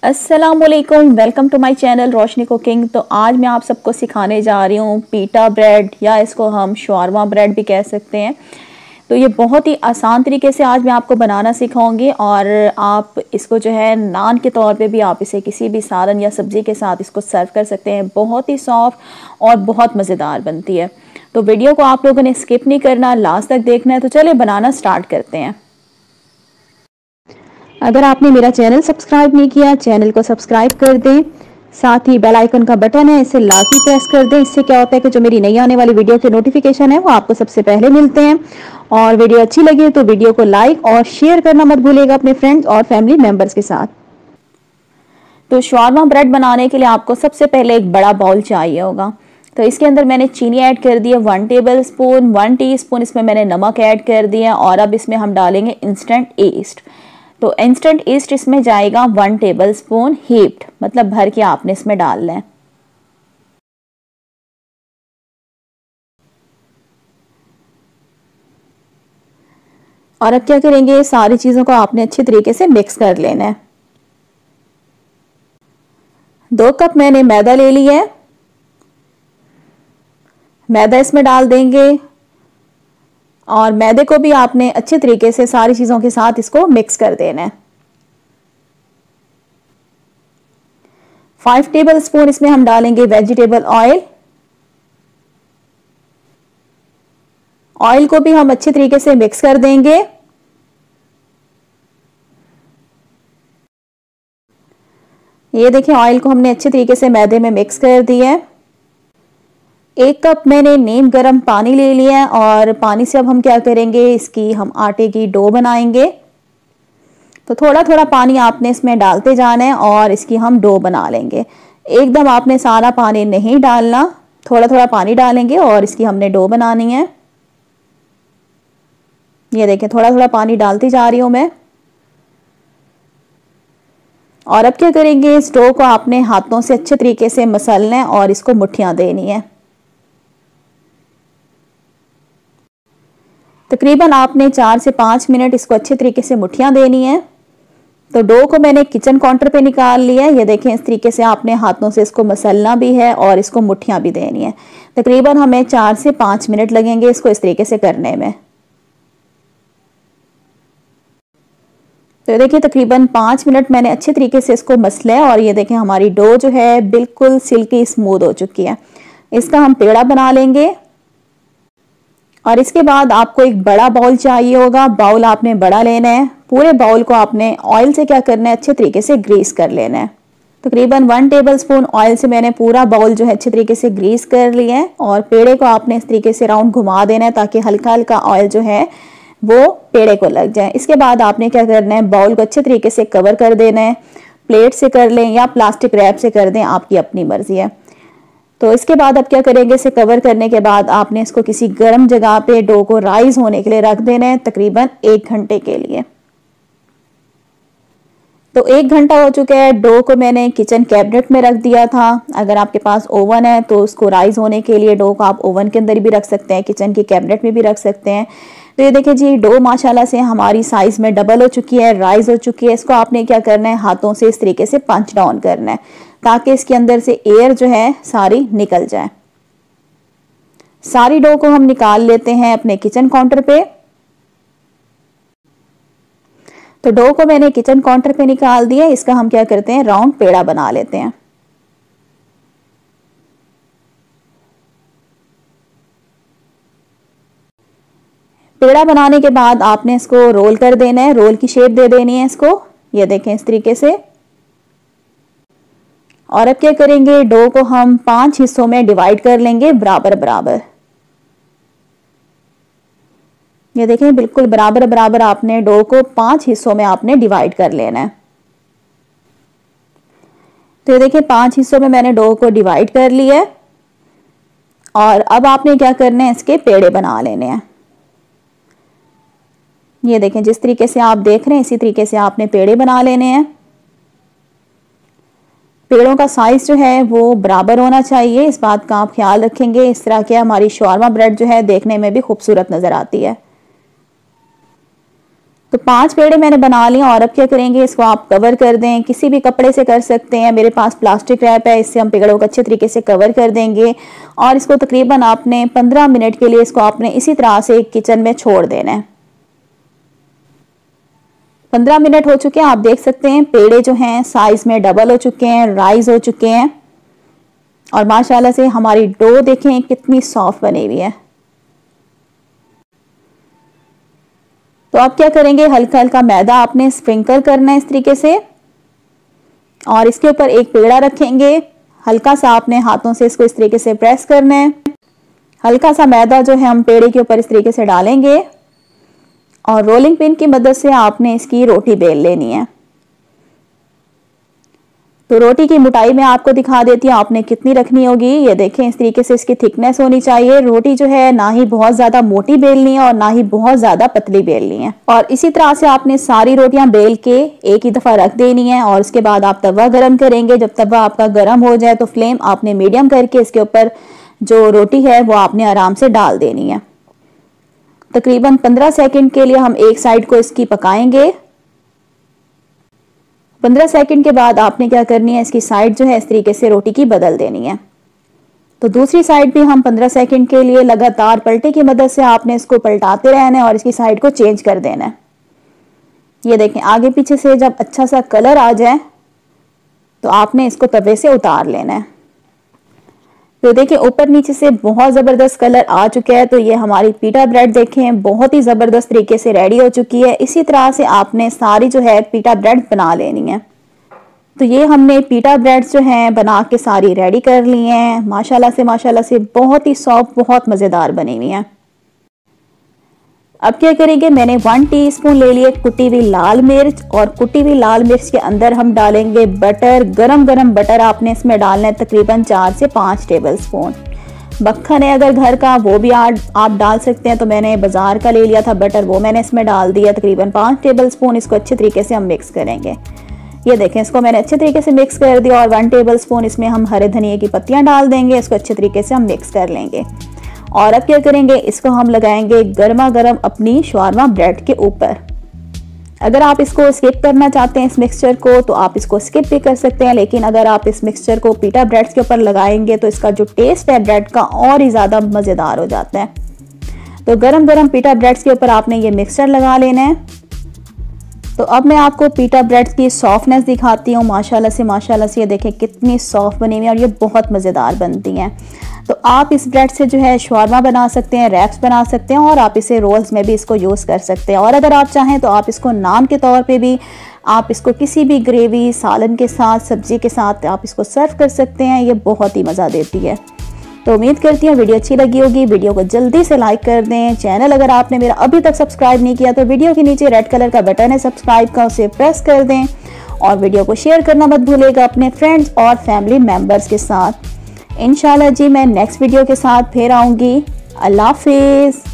अस्सलामुअलैकुम, welcome to my channel Roshni cooking. तो आज मैं आप सबको सिखाने जा रही हूँ पीटा ब्रेड, या इसको हम शवारमा ब्रेड भी कह सकते हैं। तो ये बहुत ही आसान तरीके से आज मैं आपको बनाना सिखाऊंगी और आप इसको जो है नान के तौर पे भी आप इसे किसी भी सालन या सब्जी के साथ इसको सर्व कर सकते हैं। बहुत ही सॉफ्ट और बहुत मज़ेदार बनती है। तो वीडियो को आप लोगों ने स्किप नहीं करना, लास्ट तक देखना है। तो चलिए बनाना स्टार्ट करते हैं। अगर आपने मेरा चैनल सब्सक्राइब नहीं किया, चैनल को सब्सक्राइब कर दें। साथ ही बेल आइकन का बटन है, इसे लाजमी प्रेस कर दें। इससे क्या होता है कि जो मेरी नई आने वाली वीडियो के नोटिफिकेशन है वो आपको सबसे पहले मिलते हैं। और वीडियो अच्छी लगी तो वीडियो को लाइक और शेयर करना मत भूलिएगा अपने फ्रेंड्स और फैमिली मेम्बर्स के साथ। तो शवारमा ब्रेड बनाने के लिए आपको सबसे पहले एक बड़ा बाउल चाहिए होगा। तो इसके अंदर मैंने चीनी ऐड कर दी है 1 टेबल स्पून, 1 टीस्पून इसमें मैंने नमक ऐड कर दिया। और अब इसमें हम डालेंगे इंस्टेंट ईस्ट। तो इंस्टेंट ईस्ट इसमें जाएगा 1 टेबल स्पून हीप्ड, मतलब भर के आपने इसमें डालना है। और अब क्या करेंगे, सारी चीजों को आपने अच्छी तरीके से मिक्स कर लेना है। 2 कप मैंने मैदा ले लिया है, मैदा इसमें डाल देंगे। और मैदे को भी आपने अच्छे तरीके से सारी चीजों के साथ इसको मिक्स कर देना है। 5 टेबल स्पून इसमें हम डालेंगे वेजिटेबल ऑयल। ऑयल को भी हम अच्छे तरीके से मिक्स कर देंगे। ये देखिए, ऑयल को हमने अच्छे तरीके से मैदे में मिक्स कर दिया है। 1 कप मैंने नीम गर्म पानी ले लिया है और पानी से अब हम क्या करेंगे, इसकी हम आटे की डो बनाएंगे। तो थोड़ा थोड़ा पानी आपने इसमें डालते जाना है और इसकी हम डो बना लेंगे। एकदम आपने सारा पानी नहीं डालना, थोड़ा थोड़ा पानी डालेंगे और इसकी हमने डो बनानी है। ये देखिए, थोड़ा थोड़ा पानी डालती जा रही हूं मैं। और अब क्या करेंगे, इस डो को आपने हाथों से अच्छे तरीके से मसलना है और इसको मुट्ठियां देनी है। तकरीबन आपने 4 से 5 मिनट इसको अच्छे तरीके से मुट्ठियां देनी है। तो डो को मैंने किचन काउंटर पे निकाल लिया है। ये देखें, इस तरीके से आपने हाथों से इसको मसलना भी है और इसको मुट्ठियां भी देनी है। तकरीबन हमें 4 से 5 मिनट लगेंगे इसको इस तरीके से करने में। तो देखिए, तकरीबन 5 मिनट मैंने अच्छे तरीके से इसको मसला है और ये देखें हमारी डो जो है बिल्कुल सिल्की स्मूथ हो चुकी है। इसका हम पेड़ा बना लेंगे। और इसके बाद आपको एक बड़ा बाउल चाहिए होगा। बाउल आपने बड़ा लेना है। पूरे बाउल को आपने ऑयल से क्या करना है, अच्छे तरीके से ग्रीस कर लेना है। तकरीबन 1 टेबल स्पून ऑयल से मैंने पूरा बाउल जो है अच्छे तरीके से ग्रीस कर लिया है। और पेड़े को आपने इस तरीके से राउंड घुमा देना है ताकि हल्का हल्का ऑयल जो है वो पेड़े को लग जाए। इसके बाद आपने क्या करना है, बाउल को अच्छे तरीके से कवर कर देना है। प्लेट से कर लें या प्लास्टिक रैप से कर दें, आपकी अपनी मर्जी है। तो इसके बाद अब क्या करेंगे, इसे कवर करने के बाद आपने इसको किसी गर्म जगह पे डो को राइज होने के लिए रख देना है, तकरीबन 1 घंटे के लिए। तो 1 घंटा हो चुका है। डो को मैंने किचन कैबिनेट में रख दिया था। अगर आपके पास ओवन है तो उसको राइज होने के लिए डो को आप ओवन के अंदर भी रख सकते हैं, किचन की कैबिनेट में भी रख सकते हैं। तो ये देखिए जी, डो माशाल्लाह से हमारी साइज में डबल हो चुकी है, राइज हो चुकी है। इसको आपने क्या करना है, हाथों से इस तरीके से पंच डाउन करना है ताकि इसके अंदर से एयर जो है सारी निकल जाए। सारी डो को हम निकाल लेते हैं अपने किचन काउंटर पे। तो डो को मैंने किचन काउंटर पे निकाल दिया। इसका हम क्या करते हैं, राउंड पेड़ा बना लेते हैं। पेड़ा बनाने के बाद आपने इसको रोल कर देना है, रोल की शेप दे देनी है इसको। ये देखें इस तरीके से। और अब क्या करेंगे, डो को हम 5 हिस्सों में डिवाइड कर लेंगे बराबर बराबर। ये देखें, बिल्कुल बराबर बराबर आपने डो को 5 हिस्सों में आपने डिवाइड कर लेना है। तो ये देखिए, 5 हिस्सों में मैंने डो को डिवाइड कर लिया है। और अब आपने क्या करना है, इसके पेड़े बना लेने हैं। ये देखें, जिस तरीके से आप देख रहे हैं इसी तरीके से आपने पेड़े बना लेने हैं। पेड़ों का साइज जो है वो बराबर होना चाहिए, इस बात का आप ख्याल रखेंगे। इस तरह के हमारी शवारमा ब्रेड जो है देखने में भी खूबसूरत नजर आती है। तो 5 पेड़े मैंने बना लिए और अब क्या करेंगे, इसको आप कवर कर दें, किसी भी कपड़े से कर सकते हैं। मेरे पास प्लास्टिक रैप है, इससे हम पेड़ों को अच्छे तरीके से कवर कर देंगे और इसको तकरीबन आपने 15 मिनट के लिए इसको आपने इसी तरह से किचन में छोड़ देना है। 15 मिनट हो चुके हैं, आप देख सकते हैं पेड़े जो हैं साइज में डबल हो चुके हैं, राइज हो चुके हैं और माशाल्लाह से हमारी डो देखें कितनी सॉफ्ट बनी हुई है। तो आप क्या करेंगे, हल्का हल्का मैदा आपने स्प्रिंकल करना है इस तरीके से और इसके ऊपर एक पेड़ा रखेंगे। हल्का सा आपने हाथों से इसको इस तरीके से प्रेस करना है। हल्का सा मैदा जो है हम पेड़े के ऊपर इस तरीके से डालेंगे और रोलिंग पिन की मदद से आपने इसकी रोटी बेल लेनी है। तो रोटी की मोटाई में आपको दिखा देती हूँ आपने कितनी रखनी होगी। ये देखें इस तरीके से इसकी थिकनेस होनी चाहिए। रोटी जो है ना ही बहुत ज्यादा मोटी बेलनी है और ना ही बहुत ज्यादा पतली बेलनी है। और इसी तरह से आपने सारी रोटियां बेल के एक ही दफा रख देनी है और उसके बाद आप तवा गर्म करेंगे। जब तवा आपका गर्म हो जाए तो फ्लेम आपने मीडियम करके इसके ऊपर जो रोटी है वो आपने आराम से डाल देनी है। तकरीबन 15 सेकंड के लिए हम एक साइड को इसकी पकाएंगे। 15 सेकंड के बाद आपने क्या करनी है, इसकी साइड जो है इस तरीके से रोटी की बदल देनी है। तो दूसरी साइड भी हम 15 सेकंड के लिए लगातार पलटे की मदद से आपने इसको पलटाते रहना है और इसकी साइड को चेंज कर देना है। ये देखें आगे पीछे से जब अच्छा सा कलर आ जाए तो आपने इसको तवे से उतार लेना है। तो देखिए ऊपर नीचे से बहुत ज़बरदस्त कलर आ चुका है। तो ये हमारी पीटा ब्रेड देखें बहुत ही ज़बरदस्त तरीके से रेडी हो चुकी है। इसी तरह से आपने सारी जो है पीटा ब्रेड बना लेनी है। तो ये हमने पीटा ब्रेड्स जो हैं बना के सारी रेडी कर ली हैं। माशाल्लाह से बहुत ही सॉफ्ट, बहुत मज़ेदार बनी हुई हैं। अब क्या करेंगे, मैंने 1 टीस्पून ले लिए कुटी हुई लाल मिर्च और कुटी हुई लाल मिर्च के अंदर हम डालेंगे बटर। गरम गरम बटर आपने इसमें डालना है, तकरीबन 4 से 5 टेबल स्पून। मक्खन है अगर घर का वो भी आप डाल सकते हैं। तो मैंने बाजार का ले लिया था बटर, वो मैंने इसमें डाल दिया तकरीबन 5 टेबल स्पून। इसको अच्छे तरीके से हम मिक्स करेंगे। ये देखें इसको मैंने अच्छे तरीके से मिक्स कर दिया और 1 टेबल स्पून इसमें हम हरे धनिया की पत्तियां डाल देंगे। इसको अच्छे तरीके से हम मिक्स कर लेंगे और अब क्या करेंगे, इसको हम लगाएंगे गर्मा गर्म अपनी शवारमा ब्रेड के ऊपर। अगर आप इसको स्किप करना चाहते हैं इस मिक्सचर को तो आप इसको स्किप भी कर सकते हैं, लेकिन अगर आप इस मिक्सचर को पीटा ब्रेड्स के ऊपर लगाएंगे तो इसका जो टेस्ट है ब्रेड का और ही ज़्यादा मज़ेदार हो जाता है। तो गरम गरम पीटा ब्रेड्स के ऊपर आपने ये मिक्सचर लगा लेना है। तो अब मैं आपको पीटा ब्रेड्स की सॉफ्टनेस दिखाती हूँ। माशाल्लाह से ये देखें कितनी सॉफ्ट बनी हुई है और ये बहुत मज़ेदार बनती हैं। तो आप इस ब्रेड से जो है शवारमा बना सकते हैं, रैप्स बना सकते हैं और आप इसे रोल्स में भी इसको यूज़ कर सकते हैं। और अगर आप चाहें तो आप इसको नान के तौर पे भी, आप इसको किसी भी ग्रेवी सालन के साथ, सब्जी के साथ आप इसको सर्व कर सकते हैं। ये बहुत ही मज़ा देती है। तो उम्मीद करती हूँ वीडियो अच्छी लगी होगी। वीडियो को जल्दी से लाइक कर दें। चैनल अगर आपने मेरा अभी तक सब्सक्राइब नहीं किया तो वीडियो के नीचे रेड कलर का बटन है सब्सक्राइब का, उसे प्रेस कर दें और वीडियो को शेयर करना मत भूलिएगा अपने फ्रेंड्स और फैमिली मेम्बर्स के साथ। इंशाल्लाह जी मैं नेक्स्ट वीडियो के साथ फिर आऊँगी। अल्लाह हाफिज़।